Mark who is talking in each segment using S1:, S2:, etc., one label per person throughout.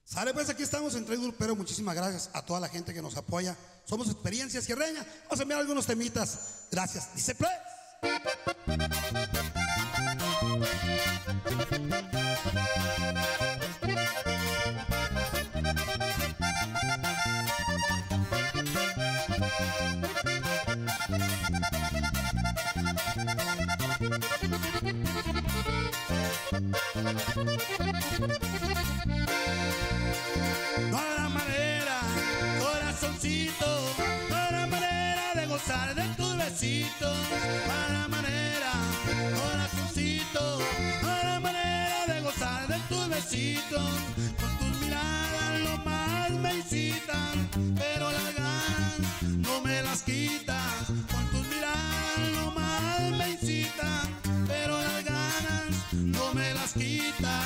S1: Sale, pues aquí estamos en Tren Grupero. Muchísimas gracias a toda la gente que nos apoya. Somos Experiencia Sierreña. Vamos a enviar algunos temitas. Gracias. Dice pues. No habrá manera, corazoncito, no habrá manera de gozar de tus besitos. No habrá manera, corazoncito, no habrá manera de gozar de tus besitos. Con tus miradas lo más me incitan, pero las ganas no me las quitas. Con tus miradas lo más me incitan, pero las ganas no me las quitas.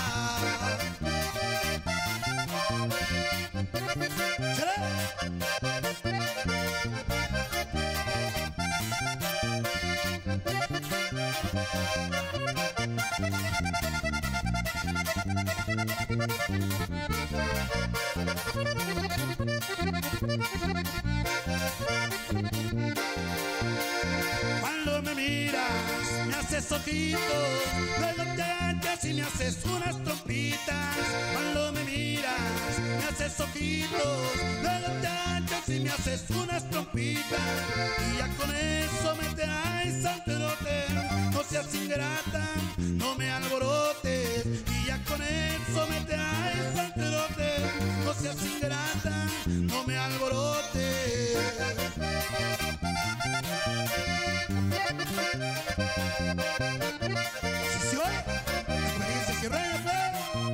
S1: Cuando me miras, me haces ojitos, luego te agachas y me haces unas trompitas. Cuando me miras, me haces ojitos, luego te agachas y me haces unas trompitas. Y ya con eso me traes al trote, no seas ingrata, no me alborotes. Y ya con eso me traes al trote, no seas ingrata, no me alborotes. Experiencia Sierreña.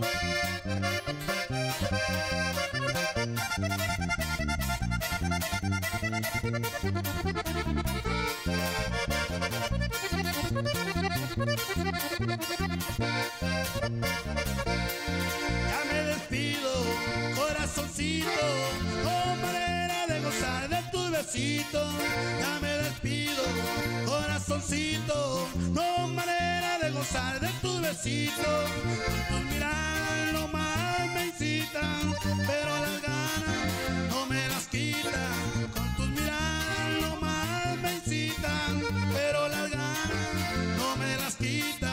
S1: Ya me despido, corazoncito, no manera de gozar de tus besitos. Ya me despido, corazoncito, no manera de gozar de tus besitos. Tus miradas no más me incitan, pero las ganas no me las quitan. Con tus miradas no más me incitan, pero las ganas no me las quitan.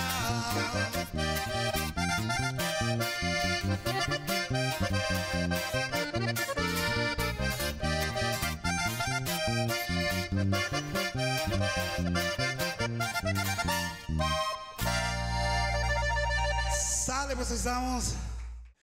S1: Sale, pues estamos.